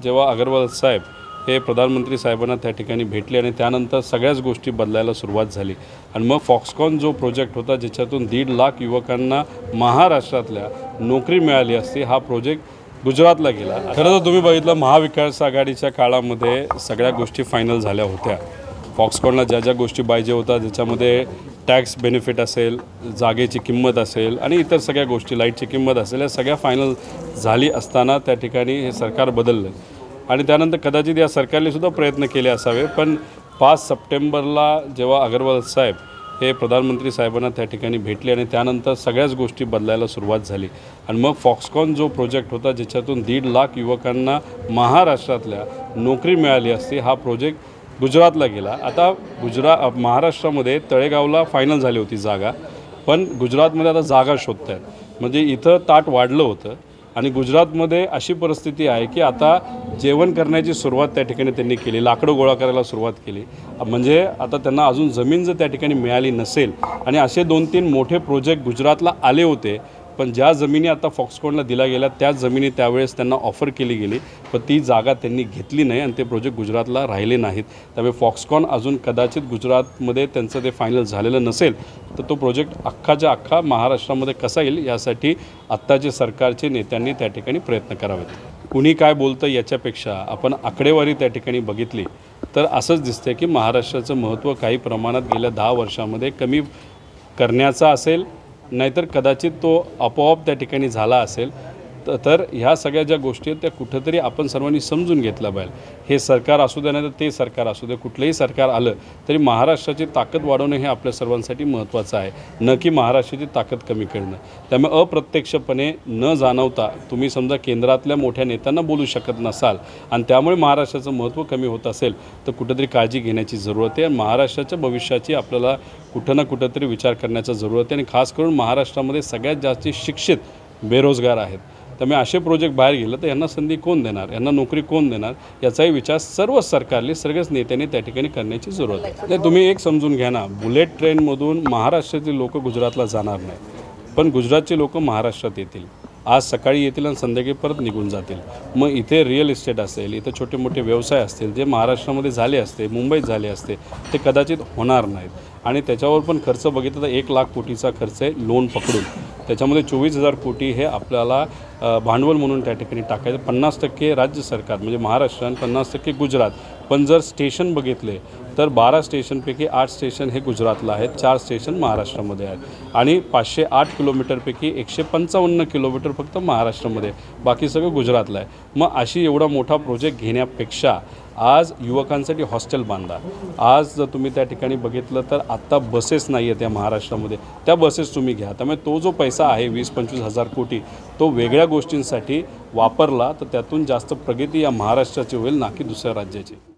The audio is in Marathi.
जेव्हा अग्रवाल साहेब हे प्रधानमंत्री साहेबांना त्या ठिकाणी भेटले आणि त्यानंतर सगळ्याच गोष्टी बदलायला सुरुवात झाली आणि मग फॉक्सकॉन जो प्रोजेक्ट होता ज्याच्यातून 1.5 लाख युवकांना महाराष्ट्रातल्या नोकरी मिळाली असती हा प्रोजेक्ट गुजरातला गेला। खरं तर तुम्ही बघितलं महाविकास आघाडीच्या काळामध्ये सगळ्या गोष्टी फायनल झाल्या होत्या। फॉक्सकॉनला ज्या ज्या गोष्टी पाहिजे होत्या ज्याच्यामध्ये टॅक्स बेनिफिट असेल, जागेची किंमत असेल आणि इतर सगळ्या गोष्टी, लाईटची किंमत असेल, या सगळ्या फायनल झाली असताना त्या ठिकाणी हे सरकार बदललं आणि त्यानंतर कदाचित या सरकारने सुद्धा प्रयत्न केले असावे। पण 5 सप्टेंबरला जेव्हा अग्रवाल साहेब हे प्रधानमंत्री साहेबांना त्या ठिकाणी भेटले आणि त्यानंतर सगळ्याच गोष्टी बदलायला सुरुवात झाली आणि मग फॉक्सकॉन जो प्रोजेक्ट होता ज्याच्यातून 1.5 लाख युवकांना महाराष्ट्रातल्या नोकरी मिळाली असती हा प्रोजेक्ट गुजरातला गेला। आता महाराष्ट्रामध्ये तळेगावला फायनल झाली होती जागा, पण गुजरातमध्ये आता जागा शोधत आहेत। म्हणजे इथं ताट वाढलं होतं आणि गुजरातमध्ये अशी परिस्थिती आहे की आता जेवण करण्याची सुरुवात त्या ठिकाणी त्यांनी केली, लाकडं गोळा करायला सुरुवात केली। म्हणजे आता त्यांना अजून जमीन जर त्या ठिकाणी मिळाली नसेल आणि असे 2-3 मोठे प्रोजेक्ट गुजरातला आले होते, पण ज्या जमिनी आता फॉक्सकॉनला दिल्या गेल्या त्याच जमिनी त्यावेळेस त्यांना ऑफर केली गेली, पण ती जागा त्यांनी घेतली नाही आणि ते प्रोजेक्ट गुजरातला राहिले नाहीत। त्यामुळे फॉक्सकॉन अजून कदाचित गुजरातमध्ये त्यांचं ते फायनल झालेलं नसेल तर तो प्रोजेक्ट अख्खाच्या अख्खा महाराष्ट्रामध्ये कसा येईल यासाठी आत्ताचे सरकारचे नेत्यांनी त्या ठिकाणी प्रयत्न करावेत। कुणी काय बोलतं याच्यापेक्षा आपण आकडेवारी त्या ठिकाणी बघितली तर असंच दिसतं की महाराष्ट्राचं महत्त्व काही प्रमाणात गेल्या 10 वर्षामध्ये कमी करण्याचा असेल, नाहीतर कदाचित तो आपोआप त्या ठिकाणी झाला असेल। तर ह्या सगळ्या ज्या गोष्टी आहेत त्या कुठंतरी आपण सर्वांनी समजून घेतलं पाहिजे। हे सरकार असू दे नाही तर ते सरकार असू दे, कुठलंही सरकार आलं तरी महाराष्ट्राची ताकद वाढवणं हे आपल्या सर्वांसाठी महत्त्वाचं आहे, न की महाराष्ट्राची ताकद कमी करणं। त्यामुळे अप्रत्यक्षपणे न जाणवता तुम्ही समजा केंद्रातल्या मोठ्या नेत्यांना बोलू शकत नसाल आणि त्यामुळे महाराष्ट्राचं महत्त्व कमी होत असेल तर कुठंतरी काळजी घेण्याची जरूरत आहे आणि महाराष्ट्राच्या भविष्याची आपल्याला कुठं ना कुठंतरी विचार करण्याचा जरूरत आहे। आणि खास करून महाराष्ट्रामध्ये सगळ्यात जास्त शिक्षित बेरोजगार आहेत, त्यामुळे असे प्रोजेक्ट बाहेर गेलं तर यांना संधी कोण देणार, यांना नोकरी कोण देणार याचाही विचार सर्व सरकारने सगळ्याच नेत्यांनी त्या ठिकाणी करण्याची जरूरत आहे। तुम्ही एक समजून घ्या ना, बुलेट ट्रेनमधून महाराष्ट्रातील लोक गुजरातला जाणार नाही, पण गुजरातचे लोक महाराष्ट्रात येतील। आज सकाळी येतील आणि संध्याकाळी परत निघून जातील। मग इथे रिअल इस्टेट असेल, इथे छोटे मोठे व्यवसाय असतील जे महाराष्ट्रामध्ये झाले असते, मुंबईत झाले असते, ते कदाचित होणार नाहीत। आणि त्याच्यावर पण खर्च बघितलं तर 1 लाख कोटीचा खर्च आहे लोन पकडून, त्याच्यामध्ये 24,000 कोटी हे आपल्याला भांडवल म्हणून त्या ठिकाणी टाकायचं। 50% राज्य सरकार म्हणजे महाराष्ट्र आणि 50% गुजरात। पण जर स्टेशन बघितले तर 12 स्टेशनपैकी 8 स्टेशन हे गुजरातला आहेत, 4 स्टेशन महाराष्ट्रामध्ये आहेत आणि 508 किलोमीटरपैकी 155 किलोमीटर फक्त महाराष्ट्रामध्ये, बाकी सगळं गुजरातला आहे। मग अशी एवढा मोठा प्रोजेक्ट घेण्यापेक्षा आज युवकांसाठी हॉस्टेल बांधा। आज जर तुम्ही त्या ठिकाणी बघितलं तर आत्ता बसेस नाही आहेत या महाराष्ट्रामध्ये, त्या बसेस तुम्ही घ्या। त्यामुळे तो जो पैसा आहे 20-25 हजार कोटी तो वेगळ्या गोष्टींसाठी वापरला तर त्यातून जास्त प्रगती या महाराष्ट्राची होईल, ना की दुसऱ्या राज्याची।